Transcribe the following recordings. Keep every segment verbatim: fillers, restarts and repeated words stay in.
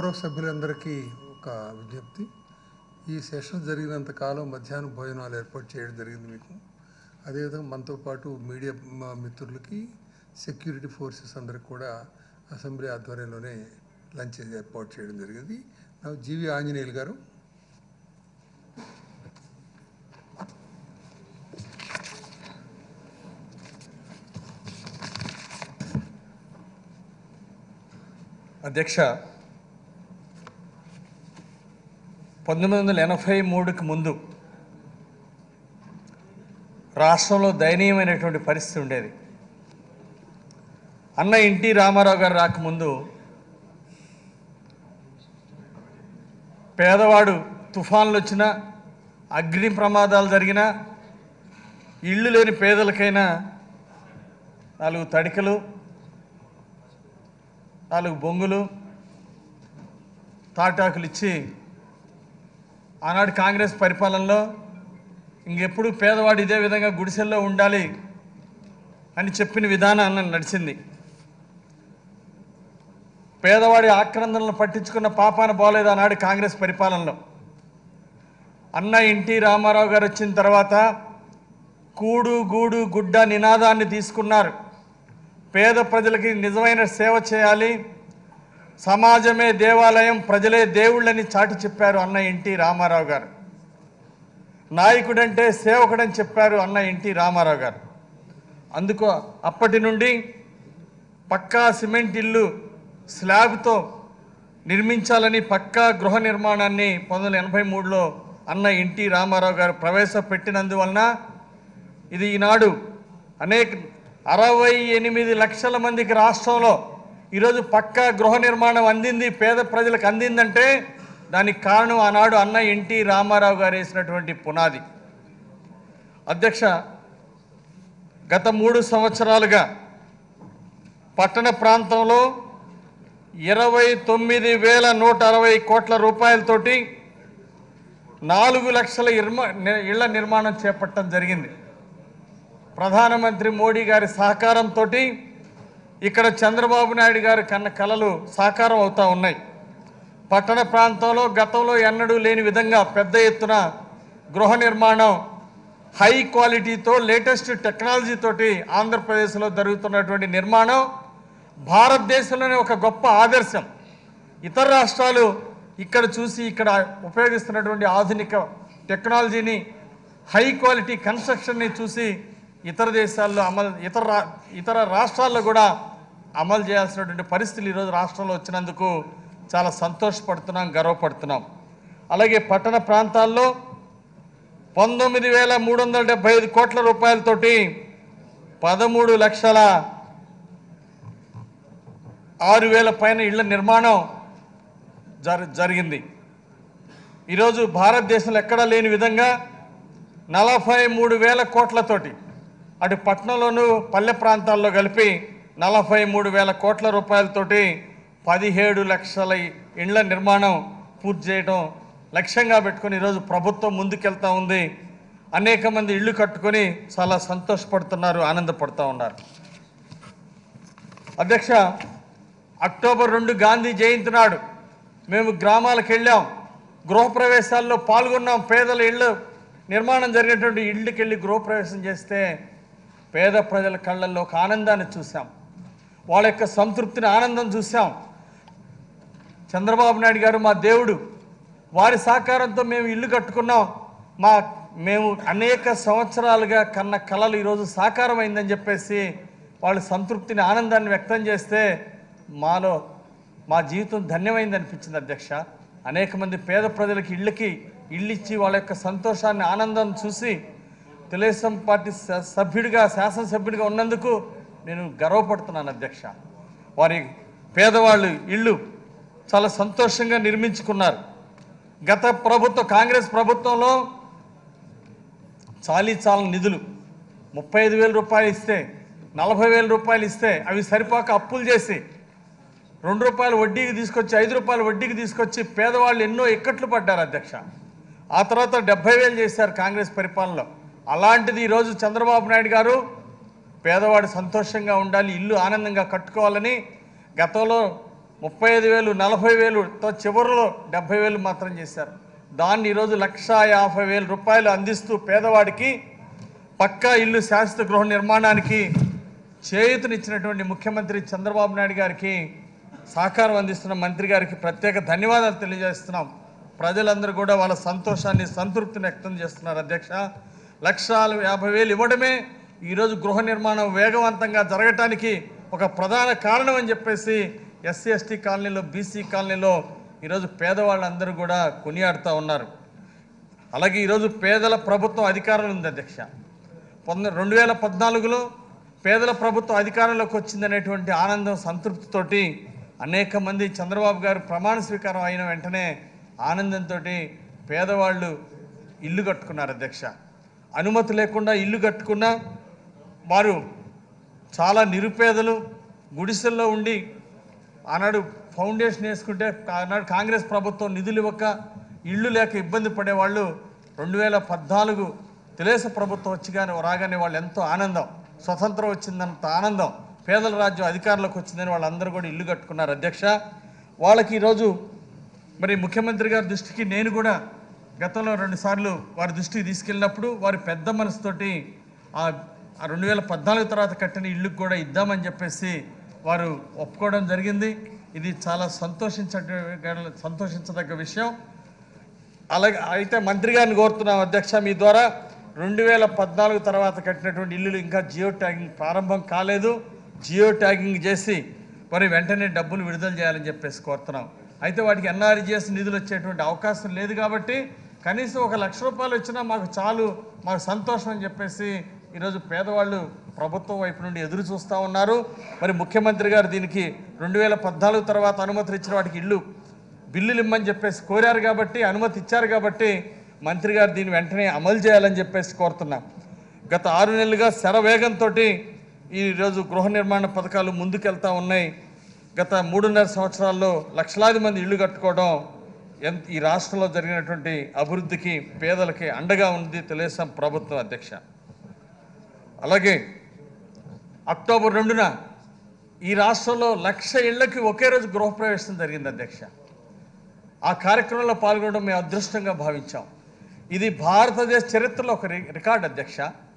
గౌరవ సభ్యులందరికీ ఒక విజ్ఞప్తి. ఈ సెషన్ జరిగినంత కాలం మధ్యాహ్నం భోజనాలు ఏర్పాటు చేయడం జరిగింది మీకు. అదేవిధంగా మనతో పాటు మీడియా మిత్రులకి, సెక్యూరిటీ ఫోర్సెస్ అందరికి కూడా అసెంబ్లీ ఆధ్వర్యంలోనే లంచ్ ఏర్పాటు చేయడం జరిగింది. నా జీవి ఆంజనేయులు గారు. అధ్యక్ష, పంతొమ్మిది వందల ఎనభై మూడుకి ముందు రాష్ట్రంలో దయనీయమైనటువంటి పరిస్థితి ఉండేది. అన్న ఎన్టీ రామారావు గారు రాకముందు పేదవాడు తుఫాన్లు వచ్చినా, అగ్ని ప్రమాదాలు జరిగినా, ఇళ్ళు లేని పేదలకైనా నాలుగు తడికలు, నాలుగు బొంగులు, తాటాకులు ఇచ్చి ఆనాడు కాంగ్రెస్ పరిపాలనలో ఇంకెప్పుడు పేదవాడు ఇదే విధంగా గుడిసెల్లో ఉండాలి అని చెప్పిన విధానాన్ని నడిచింది. పేదవాడి ఆక్రందనలను పట్టించుకున్న పాపాన పోలేదు ఆనాడు కాంగ్రెస్ పరిపాలనలో. అన్న ఎన్టీ రామారావు గారు వచ్చిన తర్వాత కూడు గూడు గుడ్డ నినాదాన్ని తీసుకున్నారు. పేద ప్రజలకి నిజమైన సేవ చేయాలి, సమాజమే దేవాలయం, ప్రజలే దేవుళ్ళని చాటి చెప్పారు అన్న ఎన్టీ రామారావు గారు. నాయకుడంటే సేవకుడని చెప్పారు అన్న ఎన్టీ రామారావు గారు. అందుకు అప్పటి నుండి పక్కా సిమెంట్ ఇల్లు స్లాబ్తో నిర్మించాలని పక్కా గృహ నిర్మాణాన్ని పంతొమ్మిది వందల ఎనభై మూడులో అన్న ఎన్టీ రామారావు గారు ప్రవేశపెట్టినందువలన ఇది ఈనాడు అనేక అరవై ఎనిమిది లక్షల మందికి రాష్ట్రంలో ఈరోజు పక్కా గృహ నిర్మాణం అందింది, పేద ప్రజలకు అందిందంటే దానికి కారణం ఆనాడు అన్న ఎన్టీ రామారావు గారు వేసినటువంటి పునాది. అధ్యక్ష, గత మూడు సంవత్సరాలుగా పట్టణ ప్రాంతంలో ఇరవై తొమ్మిది వేల నూట అరవై కోట్ల రూపాయలతోటి నాలుగు లక్షల ఇళ్ల నిర్మాణం చేపట్టడం జరిగింది. ప్రధానమంత్రి మోడీ గారి సహకారంతో ఇక్కడ చంద్రబాబు నాయుడు గారి కన్న కలలు సాకారం అవుతూ ఉన్నాయి. పట్టణ ప్రాంతంలో గతంలో ఎన్నడూ లేని విధంగా పెద్ద ఎత్తున గృహ నిర్మాణం హై క్వాలిటీతో, లేటెస్ట్ టెక్నాలజీతోటి ఆంధ్రప్రదేశ్లో జరుగుతున్నటువంటి నిర్మాణం భారతదేశంలోనే ఒక గొప్ప ఆదర్శం. ఇతర రాష్ట్రాలు ఇక్కడ చూసి ఇక్కడ ఉపయోగిస్తున్నటువంటి ఆధునిక టెక్నాలజీని, హై క్వాలిటీ కన్స్ట్రక్షన్ని చూసి ఇతర దేశాల్లో అమలు ఇతర ఇతర రాష్ట్రాల్లో కూడా అమలు చేయాల్సినటువంటి పరిస్థితులు ఈరోజు రాష్ట్రంలో వచ్చినందుకు చాలా సంతోషపడుతున్నాం, గర్వపడుతున్నాం. అలాగే పట్టణ ప్రాంతాల్లో పంతొమ్మిది వేల మూడు వందల డెబ్బై ఐదు కోట్ల రూపాయలతోటి పదమూడు లక్షల ఆరు వేల పైన ఇళ్ల నిర్మాణం జరి జరిగింది. ఈరోజు భారతదేశంలో ఎక్కడా లేని విధంగా నలభై మూడు వేల కోట్లతోటి అటు పట్టణంలోనూ పల్లె ప్రాంతాల్లో కలిపి నలభై మూడు వేల కోట్ల రూపాయలతోటి పదిహేడు లక్షల ఇళ్ల నిర్మాణం పూర్తి చేయడం లక్ష్యంగా పెట్టుకొని ఈరోజు ప్రభుత్వం ముందుకెళ్తూ ఉంది. అనేక మంది ఇళ్ళు కట్టుకొని చాలా సంతోషపడుతున్నారు, ఆనందపడుతూ ఉన్నారు. అధ్యక్ష, అక్టోబర్ రెండు గాంధీ జయంతి నాడు మేము గ్రామాలకు వెళ్ళాం, గృహప్రవేశాల్లో పాల్గొన్నాం. పేదల ఇళ్ళు నిర్మాణం జరిగినటువంటి ఇళ్ళకి వెళ్ళి గృహప్రవేశం చేస్తే పేద ప్రజల కళ్ళల్లో ఒక ఆనందాన్ని చూసాం, వాళ్ళ యొక్క సంతృప్తిని, ఆనందం చూసాం. చంద్రబాబు నాయుడు గారు మా దేవుడు, వారి సహకారంతో మేము ఇల్లు కట్టుకున్నాం. మా మేము అనేక సంవత్సరాలుగా కన్న కళలు ఈరోజు సాకారం అయిందని చెప్పేసి వాళ్ళు సంతృప్తిని, ఆనందాన్ని వ్యక్తం చేస్తే మాలో మా జీవితం ధన్యమైంది అనిపించింది. అధ్యక్ష, అనేక మంది పేద ప్రజలకి ఇళ్ళకి ఇళ్ళు ఇచ్చి వాళ్ళ యొక్క సంతోషాన్ని, ఆనందం చూసి తెలుగుదేశం పార్టీ సభ్యుడిగా, శాసనసభ్యుడిగా ఉన్నందుకు నేను గర్వపడుతున్నాను. అధ్యక్ష, వారి పేదవాళ్ళు ఇళ్ళు చాలా సంతోషంగా నిర్మించుకున్నారు. గత ప్రభుత్వం, కాంగ్రెస్ ప్రభుత్వంలో చాలీ చాలని నిధులు ముప్పై ఐదు వేల రూపాయలు ఇస్తే, నలభై వేల రూపాయలు ఇస్తే అవి సరిపోక అప్పులు చేసి రెండు రూపాయలు వడ్డీకి తీసుకొచ్చి, ఐదు రూపాయలు వడ్డీకి తీసుకొచ్చి పేదవాళ్ళు ఎన్నో ఇక్కట్లు పడ్డారు. అధ్యక్ష, ఆ తర్వాత డెబ్బై వేలు చేశారు కాంగ్రెస్ పరిపాలనలో. అలాంటిది ఈరోజు చంద్రబాబు నాయుడు గారు పేదవాడు సంతోషంగా ఉండాలి, ఇల్లు ఆనందంగా కట్టుకోవాలని గతంలో ముప్పై ఐదు వేలు నలభై వేలుతో చివరిలో డెబ్బై వేలు మాత్రం చేశారు. దాన్ని ఈరోజు లక్ష యాభై వేల రూపాయలు అందిస్తూ పేదవాడికి పక్కా ఇల్లు శాశ్వత గృహ నిర్మాణానికి చేయూతనిచ్చినటువంటి ముఖ్యమంత్రి చంద్రబాబు నాయుడు గారికి సహకారం అందిస్తున్న మంత్రి గారికి ప్రత్యేక ధన్యవాదాలు తెలియజేస్తున్నాం. ప్రజలందరూ కూడా వాళ్ళ సంతోషాన్ని సంతృప్తిని వ్యక్తం చేస్తున్నారు. అధ్యక్ష, లక్ష యాభై వేలు ఇవ్వడమే ఈరోజు గృహ నిర్మాణం వేగవంతంగా జరగటానికి ఒక ప్రధాన కారణం అని చెప్పేసి ఎస్సీ ఎస్టీ కాలనీలో బీసీ కాలనీలో ఈరోజు పేదవాళ్ళందరూ కూడా కొనియాడుతూ ఉన్నారు. అలాగే ఈరోజు పేదల ప్రభుత్వం అధికారంలో ఉంది. అధ్యక్ష, పొంద రెండు వేల పద్నాలుగులో పేదల ప్రభుత్వం అధికారంలోకి వచ్చిందనేటువంటి ఆనందం సంతృప్తితోటి అనేక మంది చంద్రబాబు గారు ప్రమాణ స్వీకారం అయిన వెంటనే ఆనందంతో పేదవాళ్ళు ఇల్లు కట్టుకున్నారు. అధ్యక్ష, అనుమతి లేకుండా ఇల్లు కట్టుకున్న వారు చాలా నిరుపేదలు గుడిసెల్లో ఉండి ఆనాడు ఫౌండేషన్ వేసుకుంటే ఆనాడు కాంగ్రెస్ ప్రభుత్వం నిధులు ఇవ్వక ఇళ్ళు లేక ఇబ్బంది పడేవాళ్ళు రెండు వేల పద్నాలుగు తెలుగుదేశం ప్రభుత్వం వచ్చి కానీ రాగానే వాళ్ళు ఎంతో ఆనందం, స్వతంత్రం వచ్చిందంత ఆనందం, పేదల రాజ్యం అధికారంలోకి వచ్చిందని వాళ్ళందరూ కూడా ఇల్లు కట్టుకున్నారు. అధ్యక్ష, వాళ్ళకి ఈరోజు మరి ముఖ్యమంత్రి గారి దృష్టికి నేను కూడా గతంలో రెండుసార్లు వారి దృష్టికి తీసుకెళ్ళినప్పుడు వారి పెద్ద మనసుతోటి ఆ రెండు వేల పద్నాలుగు తర్వాత కట్టిన ఇళ్ళకు కూడా ఇద్దామని చెప్పేసి వారు ఒప్పుకోవడం జరిగింది. ఇది చాలా సంతోషించ సంతోషించదగ్గ విషయం. అలాగే అయితే మంత్రి గారిని కోరుతున్నాం అధ్యక్ష, మీ ద్వారా రెండు వేల పద్నాలుగు తర్వాత కట్టినటువంటి ఇల్లులు ఇంకా జియో ట్యాగింగ్ ప్రారంభం కాలేదు, జియో ట్యాగింగ్ చేసి మరి వెంటనే డబ్బులు విడుదల చేయాలని చెప్పేసి కోరుతున్నాం. అయితే వాటికి ఎన్ఆర్జీఎస్ నిధులు వచ్చేటువంటి అవకాశం లేదు కాబట్టి కనీసం ఒక లక్ష రూపాయలు వచ్చినా మాకు చాలు, మాకు సంతోషం అని చెప్పేసి ఈరోజు పేదవాళ్ళు ప్రభుత్వం వైపు నుండి ఎదురు చూస్తూ ఉన్నారు. మరి ముఖ్యమంత్రి గారు దీనికి రెండు వేల పద్నాలుగు తర్వాత అనుమతులు ఇచ్చిన వాటికి ఇల్లు బిల్లులు ఇమ్మని చెప్పేసి కోరారు కాబట్టి, అనుమతి ఇచ్చారు కాబట్టి మంత్రి గారు దీన్ని వెంటనే అమలు చేయాలని చెప్పేసి కోరుతున్నాం. గత ఆరు నెలలుగా శరవేగంతో ఈరోజు గృహ నిర్మాణ పథకాలు ముందుకెళ్తూ ఉన్నాయి. గత మూడున్నర సంవత్సరాల్లో లక్షలాది మంది ఇళ్ళు కట్టుకోవడం ఎంత ఈ రాష్ట్రంలో జరిగినటువంటి అభివృద్ధికి పేదలకి అండగా ఉంది తెలుగుదేశం ప్రభుత్వం. అధ్యక్ష, అలాగే అక్టోబర్ రెండున ఈ రాష్ట్రంలో లక్ష ఇళ్లకి ఒకే రోజు గృహప్రవేశం జరిగింది. అధ్యక్ష, ఆ కార్యక్రమంలో పాల్గొనడం మేము అదృష్టంగా భావించాం. ఇది భారతదేశ చరిత్రలో ఒక రికార్డు. అధ్యక్ష,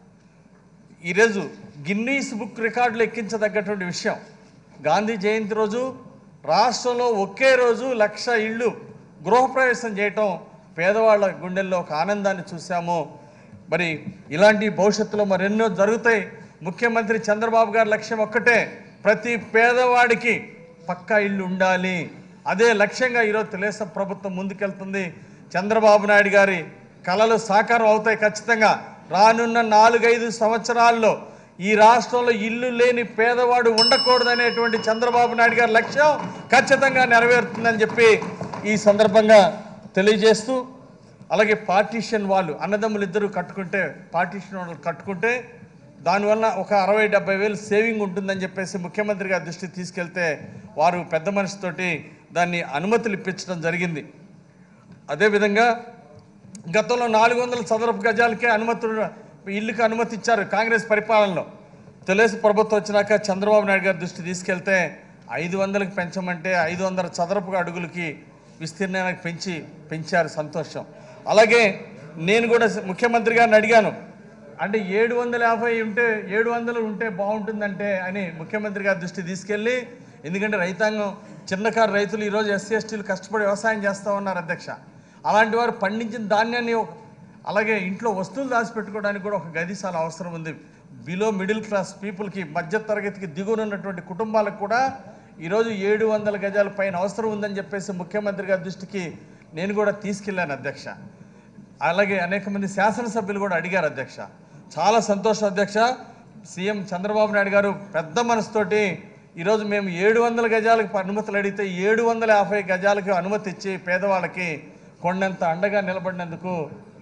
ఈరోజు గిన్నీస్ బుక్ రికార్డులు ఎక్కించదగ్గటువంటి విషయం. గాంధీ జయంతి రోజు రాష్ట్రంలో ఒకే రోజు లక్ష ఇళ్ళు గృహప్రవేశం చేయటం పేదవాళ్ళ గుండెల్లో ఒక ఆనందాన్ని చూసాము. మరి ఇలాంటి భవిష్యత్తులో మరెన్నో జరుగుతాయి. ముఖ్యమంత్రి చంద్రబాబు గారి లక్ష్యం ఒక్కటే, ప్రతి పేదవాడికి పక్కా ఇల్లు ఉండాలి. అదే లక్ష్యంగా ఈరోజు తెలుగుదేశం ప్రభుత్వం ముందుకెళ్తుంది. చంద్రబాబు నాయుడు గారి కలలు సాకారం అవుతాయి ఖచ్చితంగా. రానున్న నాలుగైదు సంవత్సరాల్లో ఈ రాష్ట్రంలో ఇల్లు లేని పేదవాడు ఉండకూడదనేటువంటి చంద్రబాబు నాయుడు గారి లక్ష్యం ఖచ్చితంగా నెరవేరుతుందని చెప్పి ఈ సందర్భంగా తెలియజేస్తూ, అలాగే పార్టీషన్ వాళ్ళు అన్నదమ్ములు ఇద్దరు కట్టుకుంటే పార్టీషన్ వాళ్ళు కట్టుకుంటే దానివల్ల ఒక అరవై డెబ్బై వేలు సేవింగ్ ఉంటుందని చెప్పేసి ముఖ్యమంత్రి గారి దృష్టికి తీసుకెళ్తే వారు పెద్ద మనిషితోటి దాన్ని అనుమతులు ఇప్పించడం జరిగింది. అదేవిధంగా గతంలో నాలుగు వందల చదరపు గజాలకే అనుమతులు ఇల్లుకి అనుమతి ఇచ్చారు కాంగ్రెస్ పరిపాలనలో. తెలుగుదేశం ప్రభుత్వం వచ్చినాక చంద్రబాబు నాయుడు గారి దృష్టి తీసుకెళ్తే ఐదు వందలకు పెంచమంటే ఐదు వందల చదరపు అడుగులకి విస్తీర్ణానికి పెంచి పెంచారు. సంతోషం. అలాగే నేను కూడా ముఖ్యమంత్రి గారిని అడిగాను, అంటే ఏడు వందల యాభై ఉంటే ఏడు వందలు ఉంటే బాగుంటుందంటే అని ముఖ్యమంత్రి గారి దృష్టి తీసుకెళ్ళి, ఎందుకంటే రైతాంగం చిన్నకారు రైతులు ఈరోజు ఎస్సీ ఎస్టీలు కష్టపడి వ్యవసాయం చేస్తూ ఉన్నారు. అధ్యక్ష, అలాంటి వారు పండించిన ధాన్యాన్ని అలాగే ఇంట్లో వస్తువులు దాచిపెట్టుకోవడానికి కూడా ఒక గది చాలా అవసరం ఉంది. బిలో మిడిల్ క్లాస్ పీపుల్కి, మధ్య తరగతికి దిగునున్నటువంటి కుటుంబాలకు కూడా ఈరోజు ఏడు వందల గజాల పైన అవసరం ఉందని చెప్పేసి ముఖ్యమంత్రి గారి దృష్టికి నేను కూడా తీసుకెళ్ళాను. అధ్యక్ష, అలాగే అనేక మంది శాసనసభ్యులు కూడా అడిగారు. అధ్యక్ష, చాలా సంతోషం. అధ్యక్ష, సీఎం చంద్రబాబు నాయుడు గారు పెద్ద మనసుతోటి ఈరోజు మేము ఏడు వందల గజాలకు అనుమతులు అడిగితే ఏడు వందల యాభై గజాలకు అనుమతి ఇచ్చి పేదవాళ్ళకి కొండంత అండగా నిలబడినందుకు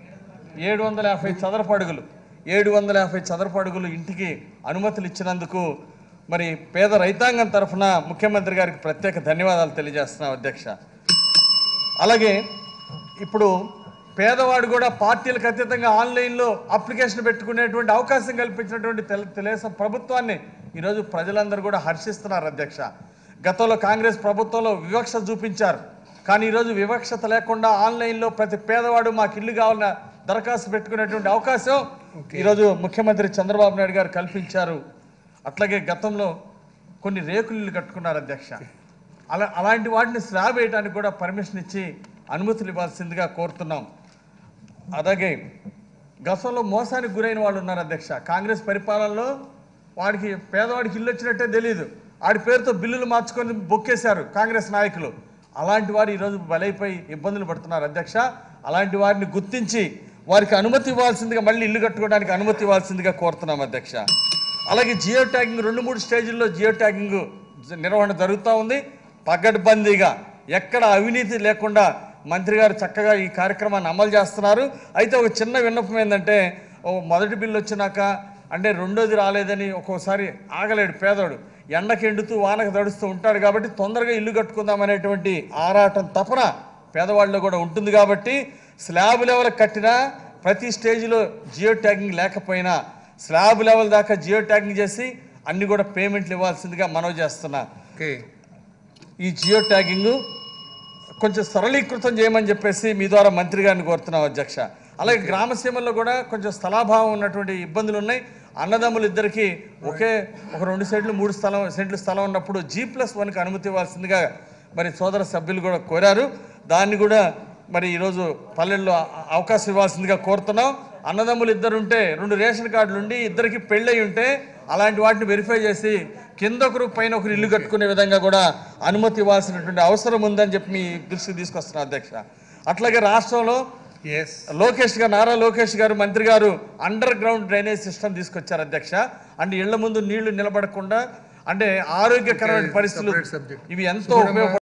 ఏడు వందల యాభై చదరపు అడుగులు ఏడు వందల యాభై చదరపు అడుగులు ఇంటికి అనుమతులు ఇచ్చినందుకు మరి పేద రైతాంగం తరఫున ముఖ్యమంత్రి గారికి ప్రత్యేక ధన్యవాదాలు తెలియజేస్తున్నాం. అధ్యక్ష, అలాగే ఇప్పుడు పేదవాడు కూడా పార్టీలకు అతీతంగా ఆన్లైన్లో అప్లికేషన్ పెట్టుకునేటువంటి అవకాశం కల్పించినటువంటి తెలు తెలుగుదేశం ప్రభుత్వాన్ని ఈరోజు ప్రజలందరూ కూడా హర్షిస్తున్నారు. అధ్యక్ష, గతంలో కాంగ్రెస్ ప్రభుత్వంలో వివక్ష చూపించారు. కానీ ఈరోజు వివక్షత లేకుండా ఆన్లైన్లో ప్రతి పేదవాడు మాకు ఇల్లు కావాలన్న దరఖాస్తు పెట్టుకునేటువంటి అవకాశం ఈరోజు ముఖ్యమంత్రి చంద్రబాబు నాయుడు గారు కల్పించారు. అట్లాగే గతంలో కొన్ని రేకులు ఇల్లు కట్టుకున్నారు అధ్యక్ష. అలా అలాంటి వాటిని స్లాబ్ వేయడానికి కూడా పర్మిషన్ ఇచ్చి అనుమతులు ఇవ్వాల్సిందిగా కోరుతున్నాం. అలాగే గతంలో మోసానికి గురైన వాళ్ళు ఉన్నారు అధ్యక్ష. కాంగ్రెస్ పరిపాలనలో వాడికి పేదవాడికి ఇల్లు వచ్చినట్టే తెలియదు, ఆడి పేరుతో బిల్లులు మార్చుకొని బొక్కేశారు కాంగ్రెస్ నాయకులు. అలాంటి వారు ఈరోజు బలైపోయి ఇబ్బందులు పడుతున్నారు అధ్యక్ష. అలాంటి వారిని గుర్తించి వారికి అనుమతి ఇవ్వాల్సిందిగా, మళ్ళీ ఇల్లు కట్టుకోవడానికి అనుమతి ఇవ్వాల్సిందిగా కోరుతున్నాం అధ్యక్ష. అలాగే జియో ట్యాగింగ్ రెండు మూడు స్టేజ్ల్లో జియో ట్యాగింగ్ నిర్వహణ జరుగుతూ ఉంది. పగడ్బందీగా ఎక్కడ అవినీతి లేకుండా మంత్రి గారు చక్కగా ఈ కార్యక్రమాన్ని అమలు చేస్తున్నారు. అయితే ఒక చిన్న విన్నపం ఏంటంటే, ఓ మొదటి బిల్లు వచ్చినాక అంటే రెండోది రాలేదని ఒక్కోసారి ఆగలేడు పేదోడు, ఎండకి ఎండుతూ వానకు తడుస్తూ ఉంటాడు. కాబట్టి తొందరగా ఇల్లు కట్టుకుందామనేటువంటి ఆరాటం తపన పేదవాళ్ళలో కూడా ఉంటుంది. కాబట్టి స్లాబ్ లెవెల్ కట్టినా ప్రతి స్టేజ్లో జియో ట్యాగింగ్ లేకపోయినా స్లాబ్ లెవెల్ దాకా జియో ట్యాగింగ్ చేసి అన్ని కూడా పేమెంట్లు ఇవ్వాల్సిందిగా మనవి చేస్తున్నా. ఈ జియో ట్యాగింగ్ కొంచెం సరళీకృతం చేయమని చెప్పేసి మీ ద్వారా మంత్రి గారిని కోరుతున్నాం అధ్యక్ష. అలాగే గ్రామసీమల్లో కూడా కొంచెం స్థలాభావం ఉన్నటువంటి ఇబ్బందులు ఉన్నాయి. అన్నదమ్ములు ఇద్దరికి ఒకే ఒక రెండు సెంట్లు మూడు స్థలం సెంట్లు స్థలం ఉన్నప్పుడు జీ ప్లస్ వన్కి అనుమతి ఇవ్వాల్సిందిగా మరి సోదర సభ్యులు కూడా కోరారు. దాన్ని కూడా మరి ఈరోజు పల్లెల్లో అవకాశం ఇవ్వాల్సిందిగా కోరుతున్నాం. అన్నదమ్ములు ఇద్దరు ఉంటే రెండు రేషన్ కార్డులు ఉండి ఇద్దరికి పెళ్ళై ఉంటే అలాంటి వాటిని వెరిఫై చేసి కింద ఒకరు పైన ఒకరు ఇల్లు కట్టుకునే విధంగా కూడా అనుమతి ఇవ్వాల్సినటువంటి అవసరం ఉందని చెప్పి మీ దృష్టికి తీసుకొస్తున్నారు అధ్యక్ష. అట్లాగే రాష్ట్రంలో లోకేష్ గారు నారా లోకేష్ గారు మంత్రి గారు అండర్ గ్రౌండ్ డ్రైనేజ్ సిస్టమ్ తీసుకొచ్చారు అధ్యక్ష. అంటే ఇళ్ల ముందు నీళ్లు నిలబడకుండా అంటే ఆరోగ్యకరమైన పరిస్థితులు ఇవి ఎంతో ఉపయోగపడుతుంది.